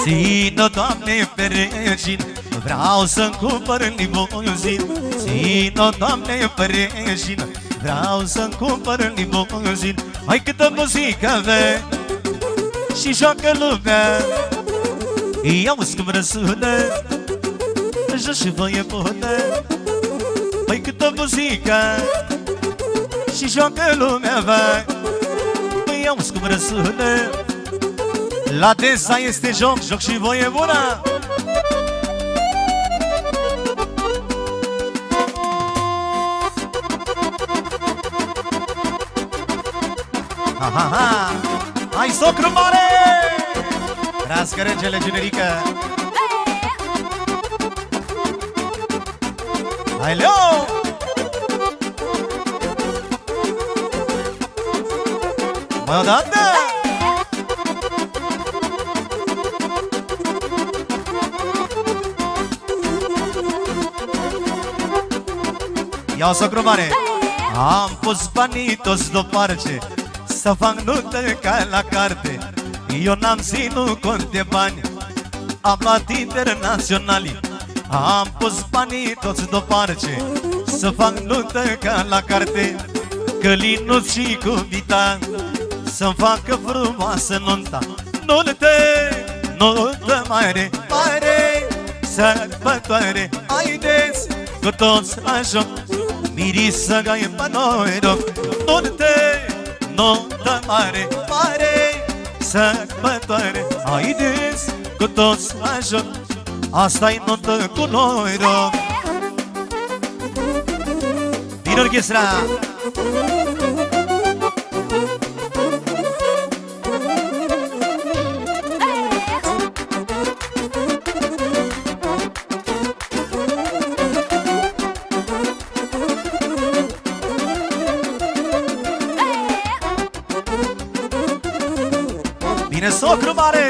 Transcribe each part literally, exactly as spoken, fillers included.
Țină, Doamne, pe regin, vreau să-mi cumpăr limuzin. Țină, Doamne, pe regin, vreau să-mi cumpăr limuzin. Hai câtă muzică avea și joacă lumea, i-auzi cum răsună, jos și voie bună. Hai câtă muzică și joacă lumea avea, i-auzi cum răsună. La Deza este joc, joc și voie bună. Ha, ha, ha. Hai, socru mare! Trească regele generică. Hai, Leo! Mai odată! Ia-o, socru mare! Am pus banii toți deoparte să fac nută ca la carte. Eu n-am ținut cont de bani, am luat internaționali. Am pus banii toți deoparte să fac nută ca la carte. Călinuț și cuvita să-mi facă frumoasă nunta. Nuntă, nuntă mare, mare, sărbătoare. Haideți cu toți la joc, mirisă gai pe noi rog. Nuntă, nuntă mare, mare, sărbătoare. Haideți cu toți la joc, asta-i nuntă cu noi rog. Din orchestra! Bine, socru mare!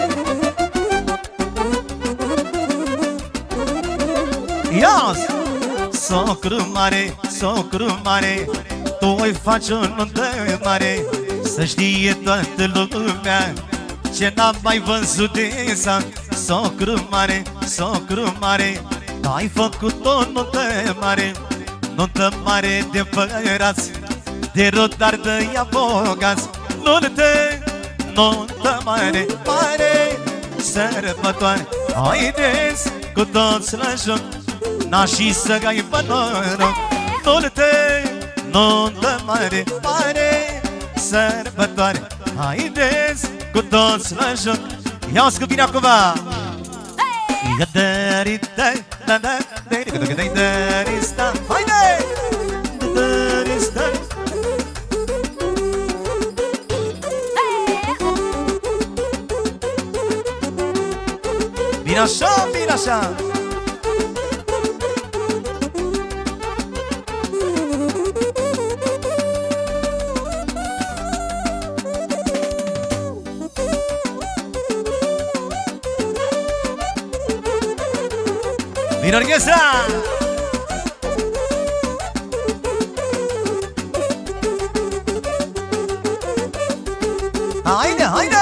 Ia-ți! Socru mare, socru mare, tu îi faci o nuntă mare, să știe toată lumea ce n-am mai văzut de sat. Socru mare, socru mare, ai făcut o nuntă mare, nuntă mare de părați, de rodar de ea bogați. Nuntă, nuntă mare, mare, sărbătoare. Haideți cu toți la joc, nașii să gai pe noroc. Nuntă, nuntă mare, mare, sărbătoare. Haideți cu toți la joc. Ia-o-ți cu bine acum! Haide! Bine așa, bine așa! Din orchestra! Haide, haide!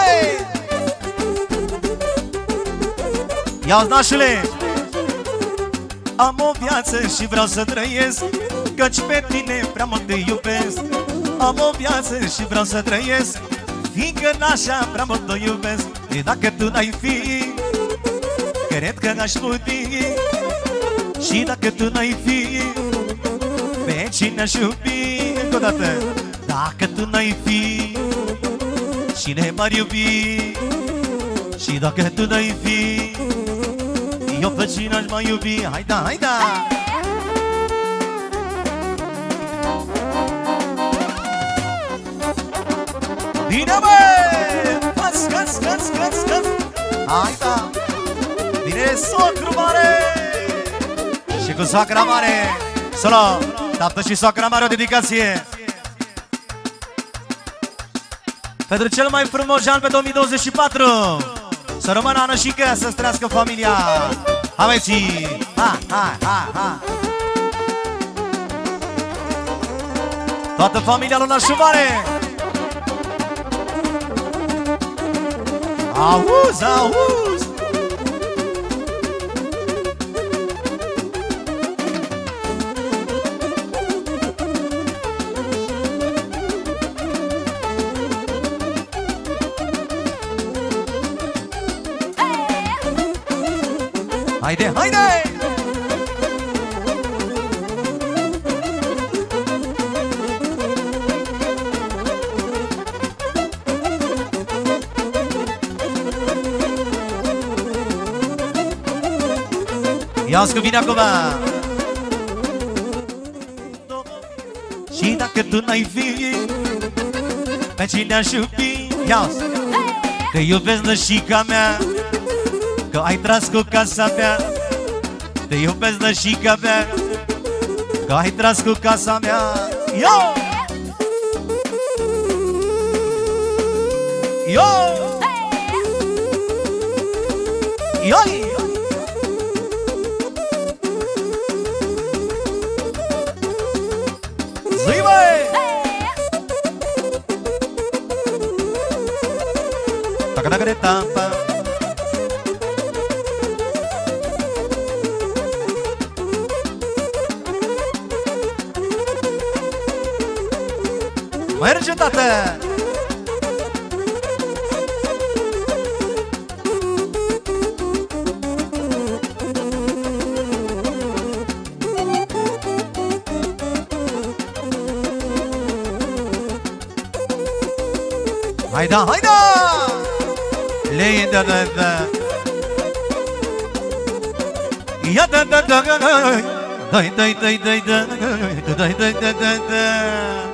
Ia-ți, nașule! Am o viață și vreau să trăiesc, căci pe tine prea mult te iubesc. Am o viață și vreau să trăiesc, fiindcă n-așa prea mult te iubesc. E dacă tu n-ai fi, cred că n-aș putea. Și dacă tu n-ai fi, pe cine aș iubi? Încă o dată. Dacă tu n-ai fi, cine m-ar iubi? Și dacă tu n-ai fi, eu pe cine aș mai iubi? Hai da, hai da! Bine, bă! Scați, scați, scați, scați, scați! Hai da! Bine, socru mare! Și cu soacra mare! Solo! Tată și soacra mare o dedicație! Pentru cel mai frumos an pe două mii douăzeci și patru! Să rămână Anășică, să-ți trăiască familia! Aveți! Ha, ha, ha, ha! Toată familia lui Nașu Mare! Auzi, auzi! Haide, haide! Ia-ți că vine acum! Și dacă tu n-ai fi, pe cine aș iubi? Ia-ți! Că iubesc nășica mea, că ai tras cu casa mea. Te iubesc nășica mea, că ai tras cu casa mea. Yo! Yo! Yo! Zi, băi! Taca-taca-de-tampa. Merge, tată! Haida, haida! Lei da da da. Ya da da da da. Dai dai dai dai dai dai dai dai dai.